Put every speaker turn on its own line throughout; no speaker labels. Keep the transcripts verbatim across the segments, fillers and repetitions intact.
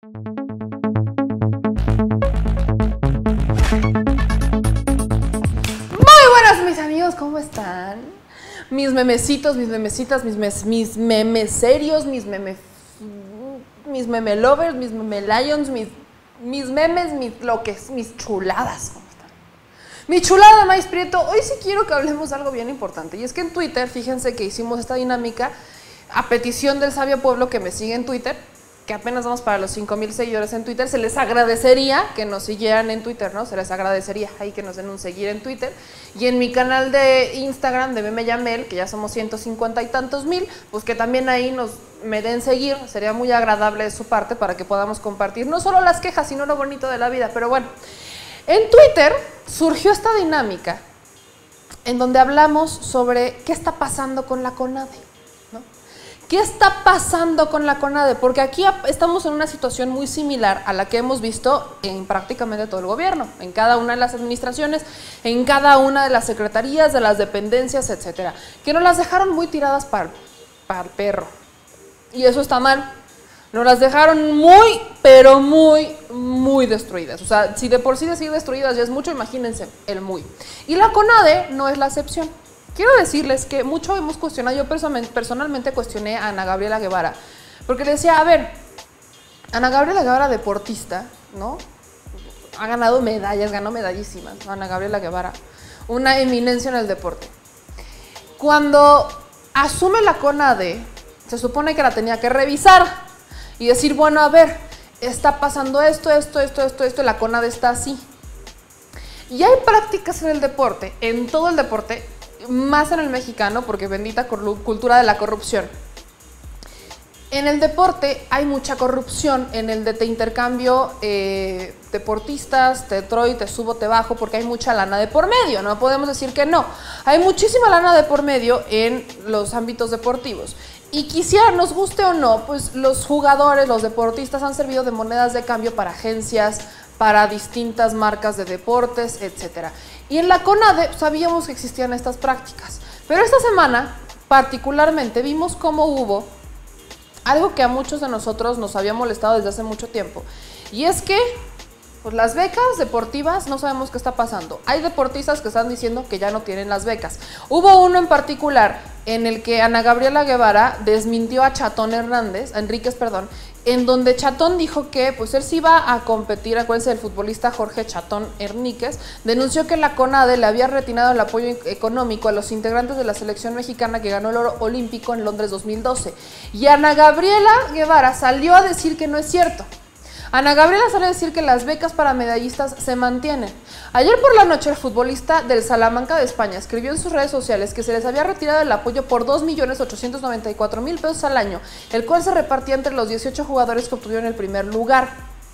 Buenas mis amigos, ¿cómo están? Mis memecitos, mis memecitas, mis, mes, mis memes serios, mis meme, mis meme lovers, mis meme lions, mis, mis memes, mis loques, mis chuladas, ¿cómo están? Mi chulada Maíz Prieto, hoy sí quiero que hablemos de algo bien importante, y es que en Twitter, fíjense que hicimos esta dinámica a petición del sabio pueblo que me sigue en Twitter, que apenas vamos para los cinco mil seguidores en Twitter. Se les agradecería que nos siguieran en Twitter, ¿no? Se les agradecería ahí que nos den un seguir en Twitter. Y en mi canal de Instagram de Meme Yamel, que ya somos ciento cincuenta y tantos mil, pues que también ahí nos me den seguir. Sería muy agradable de su parte para que podamos compartir no solo las quejas, sino lo bonito de la vida. Pero bueno, en Twitter surgió esta dinámica en donde hablamos sobre qué está pasando con la CONADE. ¿Qué está pasando con la CONADE? Porque aquí estamos en una situación muy similar a la que hemos visto en prácticamente todo el gobierno, en cada una de las administraciones, en cada una de las secretarías, de las dependencias, etcétera, que nos las dejaron muy tiradas para, para el perro. Y eso está mal. Nos las dejaron muy, pero muy, muy destruidas. O sea, si de por sí decir destruidas ya es mucho, imagínense el muy. Y la CONADE no es la excepción. Quiero decirles que mucho hemos cuestionado, yo personalmente cuestioné a Ana Gabriela Guevara, porque le decía, a ver, Ana Gabriela Guevara, deportista, ¿no? Ha ganado medallas, ganó medallísimas, ¿no? Ana Gabriela Guevara, una eminencia en el deporte. Cuando asume la CONADE, se supone que la tenía que revisar y decir, bueno, a ver, está pasando esto, esto, esto, esto, esto, y la CONADE está así. Y hay prácticas en el deporte, en todo el deporte, más en el mexicano, porque bendita cultura de la corrupción. En el deporte hay mucha corrupción, en el de te intercambio eh, deportistas, te troy, te subo, te bajo, porque hay mucha lana de por medio, no podemos decir que no. Hay muchísima lana de por medio en los ámbitos deportivos. Y quisiera, nos guste o no, pues los jugadores, los deportistas han servido de monedas de cambio para agencias, para distintas marcas de deportes, etcétera. Y en la CONADE sabíamos que existían estas prácticas, pero esta semana particularmente vimos cómo hubo algo que a muchos de nosotros nos había molestado desde hace mucho tiempo, y es que pues las becas deportivas no sabemos qué está pasando. Hay deportistas que están diciendo que ya no tienen las becas. Hubo uno en particular en el que Ana Gabriela Guevara desmintió a Chatón Hernández, a Enríquez, perdón, en donde Chatón dijo que pues él sí iba a competir. Acuérdense del futbolista Jorge Chatón Herníquez, denunció que la CONADE le había retirado el apoyo económico a los integrantes de la selección mexicana que ganó el oro olímpico en Londres dos mil doce. Y Ana Gabriela Guevara salió a decir que no es cierto. Ana Gabriela sale a decir que las becas para medallistas se mantienen. Ayer por la noche el futbolista del Salamanca de España escribió en sus redes sociales que se les había retirado el apoyo por dos millones ochocientos noventa y cuatro mil pesos al año, el cual se repartía entre los dieciocho jugadores que obtuvieron el primer lugar.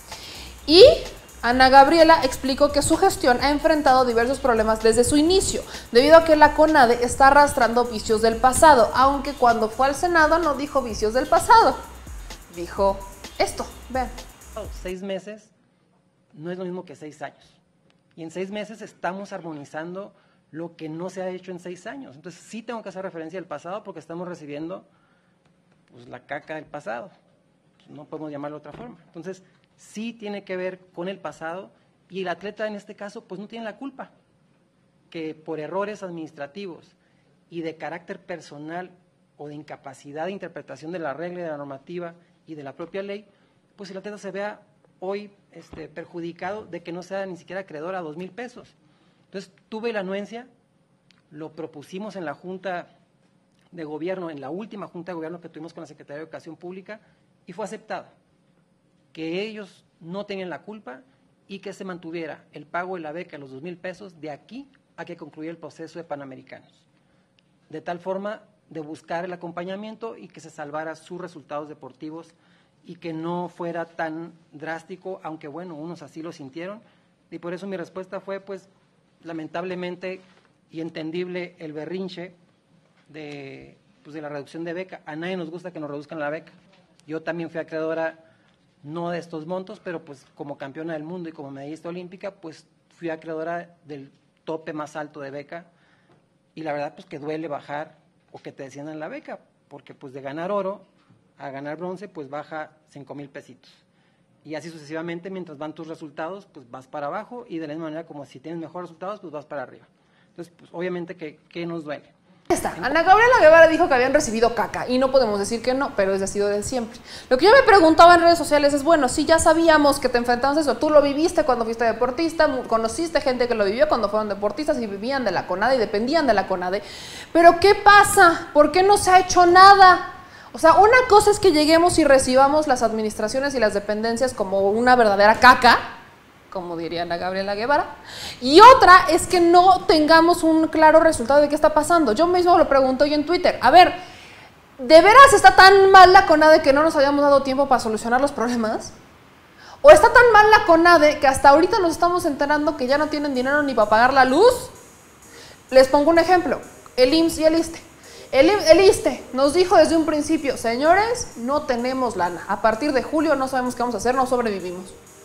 Y Ana Gabriela explicó que su gestión ha enfrentado diversos problemas desde su inicio, debido a que la CONADE está arrastrando vicios del pasado, aunque cuando fue al Senado no dijo vicios del pasado, dijo esto, vean.
Seis meses no es lo mismo que seis años. Y en seis meses estamos armonizando lo que no se ha hecho en seis años. Entonces sí tengo que hacer referencia al pasado porque estamos recibiendo pues, la caca del pasado. No podemos llamarlo de otra forma. Entonces sí tiene que ver con el pasado y el atleta en este caso pues no tiene la culpa. Que por errores administrativos y de carácter personal o de incapacidad de interpretación de la regla, de la normativa y de la propia ley, pues el atleta se vea hoy este, perjudicado de que no sea ni siquiera acreedor a dos mil pesos. Entonces, tuve la anuencia, lo propusimos en la Junta de Gobierno, en la última Junta de Gobierno que tuvimos con la Secretaría de Educación Pública, y fue aceptado, que ellos no tenían la culpa y que se mantuviera el pago de la beca, los dos mil pesos, de aquí a que concluyera el proceso de Panamericanos, de tal forma de buscar el acompañamiento y que se salvara sus resultados deportivos y que no fuera tan drástico, aunque bueno, unos así lo sintieron, y por eso mi respuesta fue, pues, lamentablemente y entendible el berrinche de, pues, de la reducción de beca. A nadie nos gusta que nos reduzcan la beca. Yo también fui acreedora, no de estos montos, pero pues como campeona del mundo y como medallista olímpica, pues fui acreedora del tope más alto de beca, y la verdad, pues que duele bajar o que te desciendan la beca, porque pues de ganar oro a ganar bronce, pues baja cinco mil pesitos. Y así sucesivamente, mientras van tus resultados, pues vas para abajo, y de la misma manera como si tienes mejores resultados, pues vas para arriba. Entonces, pues obviamente que, que nos duele.
Está. Ana Gabriela Guevara dijo que habían recibido caca y no podemos decir que no, pero es así de siempre. Lo que yo me preguntaba en redes sociales es, bueno, sí, ya sabíamos que te enfrentabas a eso, tú lo viviste cuando fuiste deportista, conociste gente que lo vivió cuando fueron deportistas y vivían de la CONADE y dependían de la CONADE, pero ¿qué pasa? ¿Por qué no se ha hecho nada? O sea, una cosa es que lleguemos y recibamos las administraciones y las dependencias como una verdadera caca, como diría Ana Gabriela Guevara, y otra es que no tengamos un claro resultado de qué está pasando. Yo mismo lo pregunto hoy en Twitter, a ver, ¿de veras está tan mal la CONADE que no nos habíamos dado tiempo para solucionar los problemas? ¿O está tan mal la CONADE que hasta ahorita nos estamos enterando que ya no tienen dinero ni para pagar la luz? Les pongo un ejemplo, el I M S S y el ISSSTE. El, el ISSSTE nos dijo desde un principio, señores, no tenemos lana, a partir de julio no sabemos qué vamos a hacer, no sobrevivimos.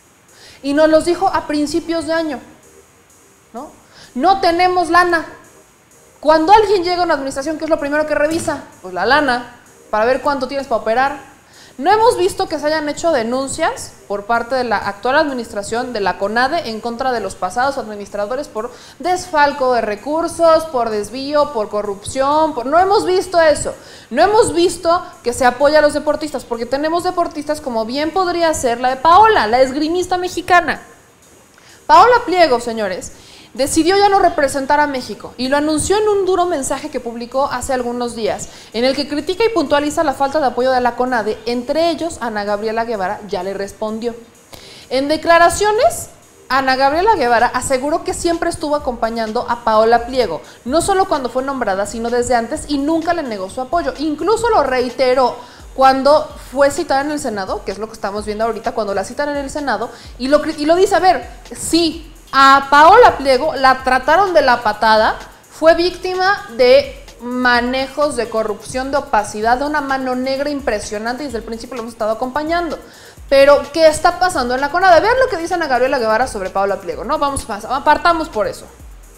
Y nos los dijo a principios de año, ¿no? No tenemos lana. Cuando alguien llega a una administración, ¿qué es lo primero que revisa? Pues la lana, para ver cuánto tienes para operar. No hemos visto que se hayan hecho denuncias por parte de la actual administración de la CONADE en contra de los pasados administradores por desfalco de recursos, por desvío, por corrupción, por... no hemos visto eso. No hemos visto que se apoya a los deportistas, porque tenemos deportistas como bien podría ser la de Paola, la esgrimista mexicana. Paola Pliego, señores, decidió ya no representar a México y lo anunció en un duro mensaje que publicó hace algunos días, en el que critica y puntualiza la falta de apoyo de la CONADE. Entre ellos, Ana Gabriela Guevara ya le respondió. En declaraciones, Ana Gabriela Guevara aseguró que siempre estuvo acompañando a Paola Pliego, no solo cuando fue nombrada, sino desde antes, y nunca le negó su apoyo. Incluso lo reiteró cuando fue citada en el Senado, que es lo que estamos viendo ahorita, cuando la citan en el Senado, y lo, y lo dice, a ver, sí, a Paola Pliego la trataron de la patada, fue víctima de manejos de corrupción, de opacidad, de una mano negra impresionante, y desde el principio lo hemos estado acompañando. Pero, ¿qué está pasando en la CONADE? Vean lo que dice Ana Gabriela Guevara sobre Paola Pliego, ¿no? Vamos más, apartamos por eso.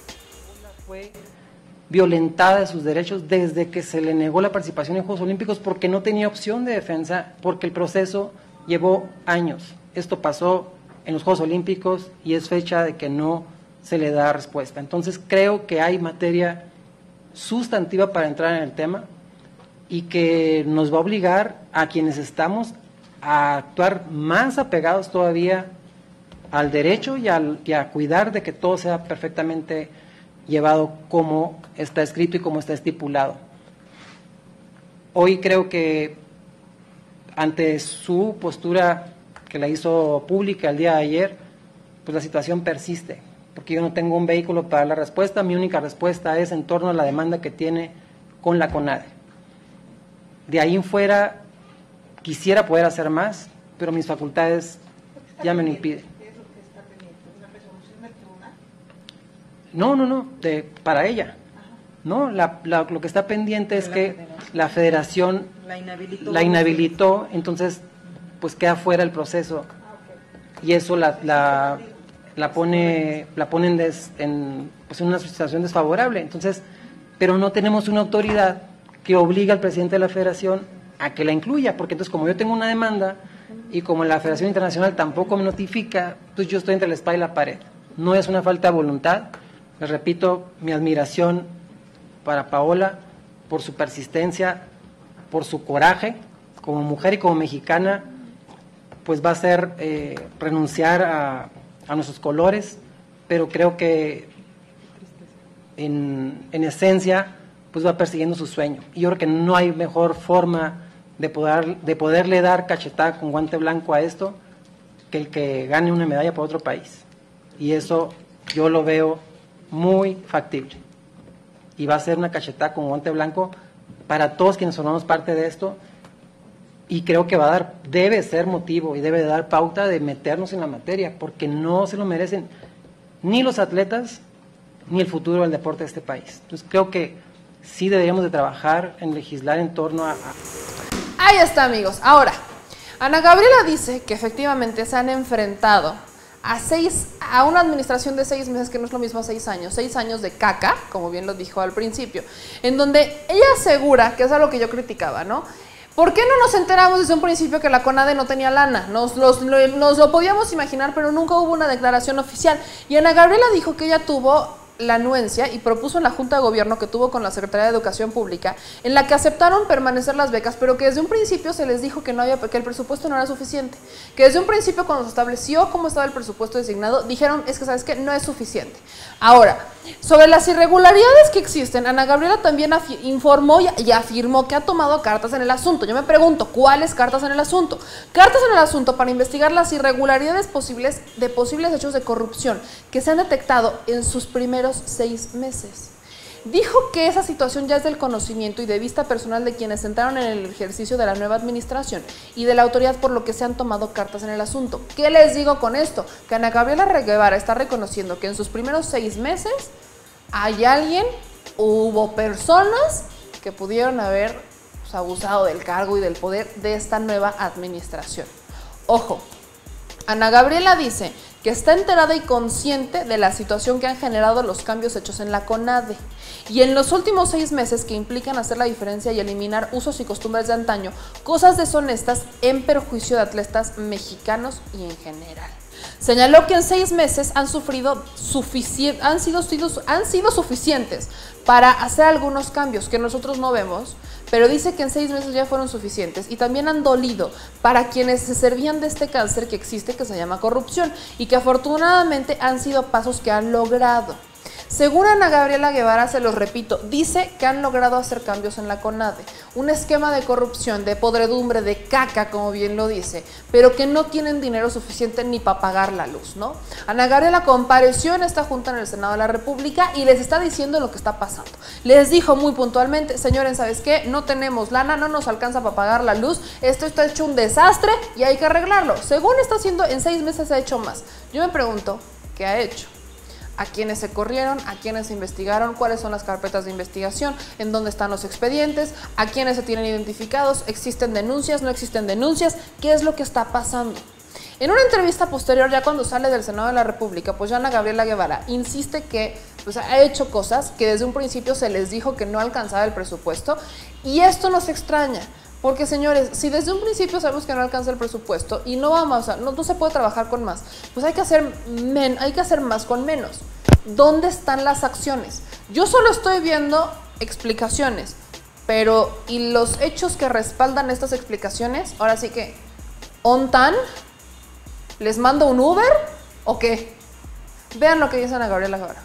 Fue violentada de sus derechos desde que se le negó la participación en Juegos Olímpicos porque no tenía opción de defensa, porque el proceso llevó años. Esto pasó en los Juegos Olímpicos y es fecha de que no se le da respuesta. Entonces creo que hay materia sustantiva para entrar en el tema y que nos va a obligar a quienes estamos a actuar más apegados todavía al derecho y, al, y a cuidar de que todo sea perfectamente llevado como está escrito y como está estipulado. Hoy creo que ante su postura que la hizo pública el día de ayer, pues la situación persiste, porque yo no tengo un vehículo para dar la respuesta. Mi única respuesta es en torno a la demanda que tiene con la CONADE. De ahí en fuera quisiera poder hacer más, pero mis facultades ya me lo impiden. No, no, no, de, para ella. No, la, la, lo que está pendiente es que la federación la inhabilitó, la inhabilitó, entonces pues queda fuera el proceso y eso la, la, la pone la pone en, des, en, pues en una situación desfavorable. Entonces, pero no tenemos una autoridad que obliga al presidente de la federación a que la incluya, porque entonces como yo tengo una demanda y como la Federación Internacional tampoco me notifica, entonces yo estoy entre la espada y la pared. No es una falta de voluntad, les repito, mi admiración para Paola por su persistencia, por su coraje como mujer y como mexicana, pues va a ser eh, renunciar a, a nuestros colores, pero creo que en, en esencia pues va persiguiendo su sueño. Y yo creo que no hay mejor forma de, poder, de poderle dar cachetada con guante blanco a esto que el que gane una medalla por otro país. Y eso yo lo veo muy factible. Y va a ser una cachetada con guante blanco para todos quienes formamos parte de esto. Y creo que va a dar, debe ser motivo y debe dar pauta de meternos en la materia, porque no se lo merecen ni los atletas ni el futuro del deporte de este país. Entonces creo que sí deberíamos de trabajar en legislar en torno a... a...
Ahí está, amigos. Ahora, Ana Gabriela dice que efectivamente se han enfrentado a seis, a una administración de seis meses, que no es lo mismo a seis años, seis años de caca, como bien lo dijo al principio, en donde ella asegura, que es algo que yo criticaba, ¿no? ¿Por qué no nos enteramos desde un principio que la CONADE no tenía lana? Nos, los, lo, nos lo podíamos imaginar, pero nunca hubo una declaración oficial. Y Ana Gabriela dijo que ella tuvo la anuencia y propuso en la Junta de Gobierno que tuvo con la Secretaría de Educación Pública, en la que aceptaron permanecer las becas, pero que desde un principio se les dijo que, no había, que el presupuesto no era suficiente. Que desde un principio, cuando se estableció cómo estaba el presupuesto designado, dijeron, es que sabes qué, no es suficiente. Ahora, sobre las irregularidades que existen, Ana Gabriela también informó y, y afirmó que ha tomado cartas en el asunto. Yo me pregunto, ¿cuáles cartas en el asunto? Cartas en el asunto para investigar las irregularidades posibles de posibles hechos de corrupción que se han detectado en sus primeros seis meses. Dijo que esa situación ya es del conocimiento y de vista personal de quienes entraron en el ejercicio de la nueva administración y de la autoridad, por lo que se han tomado cartas en el asunto. ¿Qué les digo con esto? Que Ana Gabriela Guevara está reconociendo que en sus primeros seis meses hay alguien, hubo personas que pudieron haber pues, abusado del cargo y del poder de esta nueva administración. Ojo, Ana Gabriela dice que está enterada y consciente de la situación que han generado los cambios hechos en la CONADE y en los últimos seis meses que implican hacer la diferencia y eliminar usos y costumbres de antaño, cosas deshonestas en perjuicio de atletas mexicanos y en general. Señaló que en seis meses han sufrido suficien- han sido, han sido suficientes para hacer algunos cambios que nosotros no vemos, pero dice que en seis meses ya fueron suficientes y también han dolido para quienes se servían de este cáncer que existe, que se llama corrupción, y que afortunadamente han sido pasos que han logrado. Según Ana Gabriela Guevara, se los repito, dice que han logrado hacer cambios en la CONADE, un esquema de corrupción, de podredumbre, de caca, como bien lo dice, pero que no tienen dinero suficiente ni para pagar la luz, ¿no? Ana Gabriela compareció en esta junta en el Senado de la República y les está diciendo lo que está pasando. Les dijo muy puntualmente, señores, ¿sabes qué? No tenemos lana, no nos alcanza para pagar la luz, esto está hecho un desastre y hay que arreglarlo. Según está haciendo, en seis meses se ha hecho más. Yo me pregunto, ¿qué ha hecho? A quienes se corrieron, a quienes se investigaron, cuáles son las carpetas de investigación, en dónde están los expedientes, a quienes se tienen identificados, existen denuncias, no existen denuncias, qué es lo que está pasando. En una entrevista posterior, ya cuando sale del Senado de la República, pues ya Ana Gabriela Guevara insiste que pues, ha hecho cosas que desde un principio se les dijo que no alcanzaba el presupuesto, y esto nos extraña. Porque, señores, si desde un principio sabemos que no alcanza el presupuesto y no vamos a, no, no se puede trabajar con más, pues hay que hacer men, hay que hacer más con menos. ¿Dónde están las acciones? Yo solo estoy viendo explicaciones, pero ¿y los hechos que respaldan estas explicaciones? Ahora sí que, ¿ontan? ¿Les mando un Uber o qué? Vean lo que dice Ana Gabriela Guevara.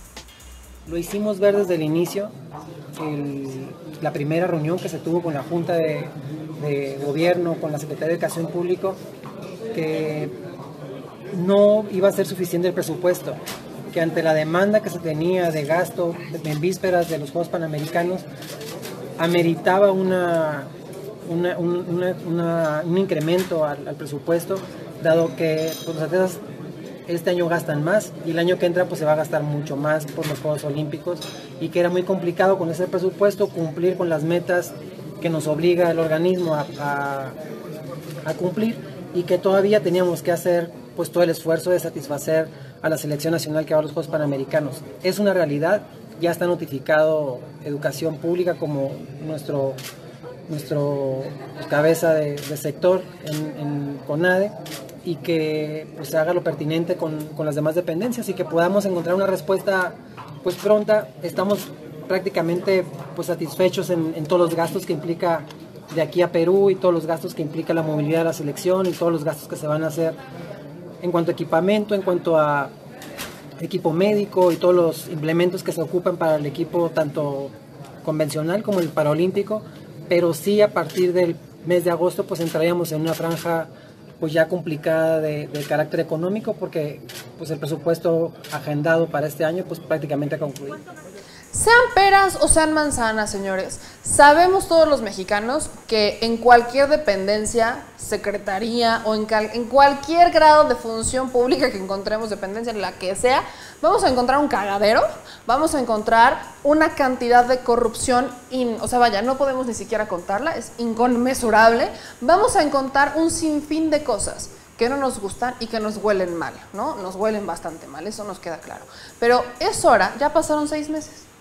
Lo hicimos ver desde el inicio, el, la primera reunión que se tuvo con la Junta de, de Gobierno, con la Secretaría de Educación Pública, que no iba a ser suficiente el presupuesto, que ante la demanda que se tenía de gasto en vísperas de los Juegos Panamericanos, ameritaba una, una, una, una, un incremento al, al presupuesto, dado que pues, los atletas este año gastan más y el año que entra pues se va a gastar mucho más por los Juegos Olímpicos, y que era muy complicado con ese presupuesto cumplir con las metas que nos obliga el organismo a, a, a cumplir, y que todavía teníamos que hacer pues todo el esfuerzo de satisfacer a la selección nacional que va a los Juegos Panamericanos. Es una realidad, ya está notificado Educación Pública como nuestro, nuestro cabeza de, de sector en, en CONADE, y que pues, se haga lo pertinente con, con las demás dependencias y que podamos encontrar una respuesta pues pronta. Estamos prácticamente pues, satisfechos en, en todos los gastos que implica de aquí a Perú y todos los gastos que implica la movilidad de la selección y todos los gastos que se van a hacer en cuanto a equipamiento, en cuanto a equipo médico y todos los implementos que se ocupan para el equipo tanto convencional como el paraolímpico, pero sí a partir del mes de agosto pues entraríamos en una franja pues ya complicada de, de carácter económico, porque pues el presupuesto agendado para este año pues prácticamente ha concluido.
Sean peras o sean manzanas, señores, sabemos todos los mexicanos que en cualquier dependencia, secretaría o en, cal, en cualquier grado de función pública que encontremos, dependencia en la que sea, vamos a encontrar un cagadero, vamos a encontrar una cantidad de corrupción, in, o sea, vaya, no podemos ni siquiera contarla, es inconmensurable. Vamos a encontrar un sinfín de cosas que no nos gustan y que nos huelen mal, ¿no? Nos huelen bastante mal, eso nos queda claro. Pero es hora, ya pasaron seis meses.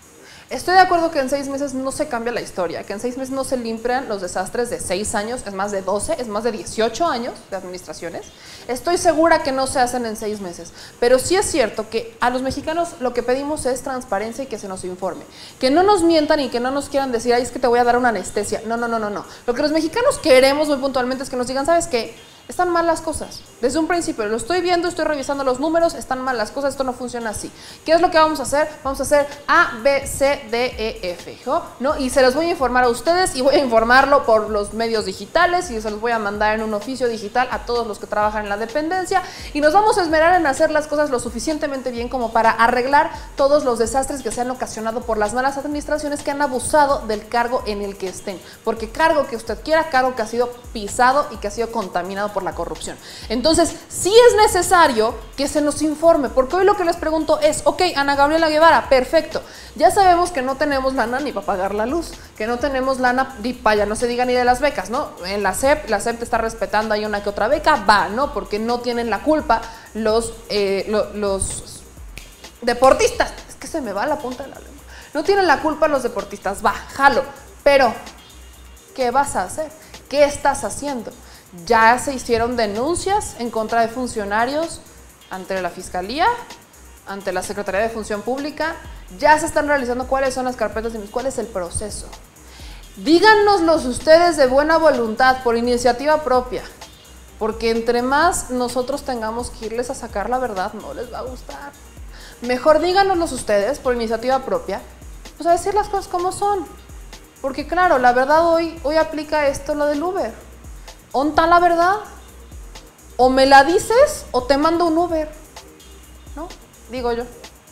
Estoy de acuerdo que en seis meses no se cambia la historia, que en seis meses no se limpian los desastres de seis años, es más de doce, es más de dieciocho años de administraciones. Estoy segura que no se hacen en seis meses, pero sí es cierto que a los mexicanos lo que pedimos es transparencia y que se nos informe. Que no nos mientan y que no nos quieran decir, ay, es que te voy a dar una anestesia. No, no, no, no, no. Lo que los mexicanos queremos muy puntualmente es que nos digan, ¿sabes qué? Están mal las cosas. Desde un principio lo estoy viendo, estoy revisando los números, están mal las cosas, esto no funciona así. ¿Qué es lo que vamos a hacer? Vamos a hacer A, B, C, D, E, F, ¿no? Y se los voy a informar a ustedes y voy a informarlo por los medios digitales y se los voy a mandar en un oficio digital a todos los que trabajan en la dependencia y nos vamos a esmerar en hacer las cosas lo suficientemente bien como para arreglar todos los desastres que se han ocasionado por las malas administraciones que han abusado del cargo en el que estén. Porque cargo que usted quiera, cargo que ha sido pisado y que ha sido contaminado por la corrupción. Entonces, sí es necesario que se nos informe, porque hoy lo que les pregunto es, ok, Ana Gabriela Guevara, perfecto, ya sabemos que no tenemos lana ni para pagar la luz, que no tenemos lana ni para, ya no se diga ni de las becas, ¿no? En la S E P, la S E P te está respetando, hay una que otra beca, va, ¿no? Porque no tienen la culpa los, eh, lo, los deportistas, es que se me va la punta de la lengua, no tienen la culpa los deportistas, va, jalo, pero, ¿qué vas a hacer? ¿Qué estás haciendo? Ya se hicieron denuncias en contra de funcionarios ante la Fiscalía, ante la Secretaría de Función Pública, ya se están realizando cuáles son las carpetas y cuál es el proceso. Díganoslos ustedes de buena voluntad, por iniciativa propia, porque entre más nosotros tengamos que irles a sacar la verdad, no les va a gustar. Mejor díganoslos ustedes, por iniciativa propia, pues a decir las cosas como son. Porque claro, la verdad hoy, hoy aplica esto, lo del Uber. ¿Onta la verdad? O me la dices o te mando un Uber, ¿no? Digo yo.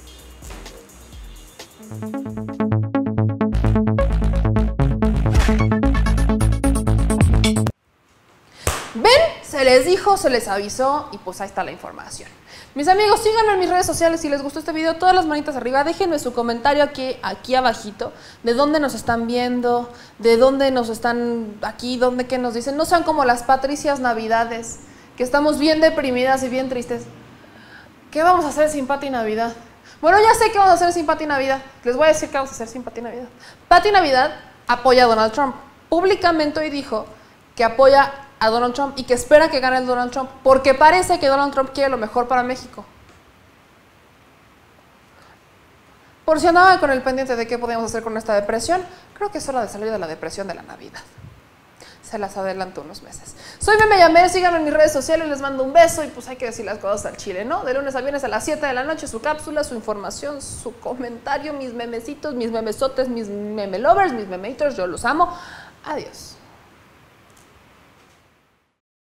¿Ven? Se les dijo, se les avisó y pues ahí está la información. Mis amigos, síganme en mis redes sociales si les gustó este video, todas las manitas arriba, déjenme su comentario aquí, aquí abajito, de dónde nos están viendo, de dónde nos están aquí, dónde qué nos dicen, no sean como las Patricias Navidades, que estamos bien deprimidas y bien tristes. ¿Qué vamos a hacer sin Pati Navidad? Bueno, ya sé qué vamos a hacer sin Pati Navidad, les voy a decir qué vamos a hacer sin Pati Navidad. Pati Navidad apoya a Donald Trump, públicamente hoy dijo que apoya a Donald Trump y que espera que gane el Donald Trump, porque parece que Donald Trump quiere lo mejor para México. Por si andaban con el pendiente de qué podíamos hacer con esta depresión, creo que es hora de salir de la depresión de la Navidad. Se las adelanto unos meses. Soy Meme Yamer, síganme en mis redes sociales, les mando un beso y pues hay que decir las cosas al chile, ¿no? De lunes a viernes a las siete de la noche, su cápsula, su información, su comentario, mis memecitos, mis memesotes, mis meme lovers, mis memehaters, yo los amo. Adiós.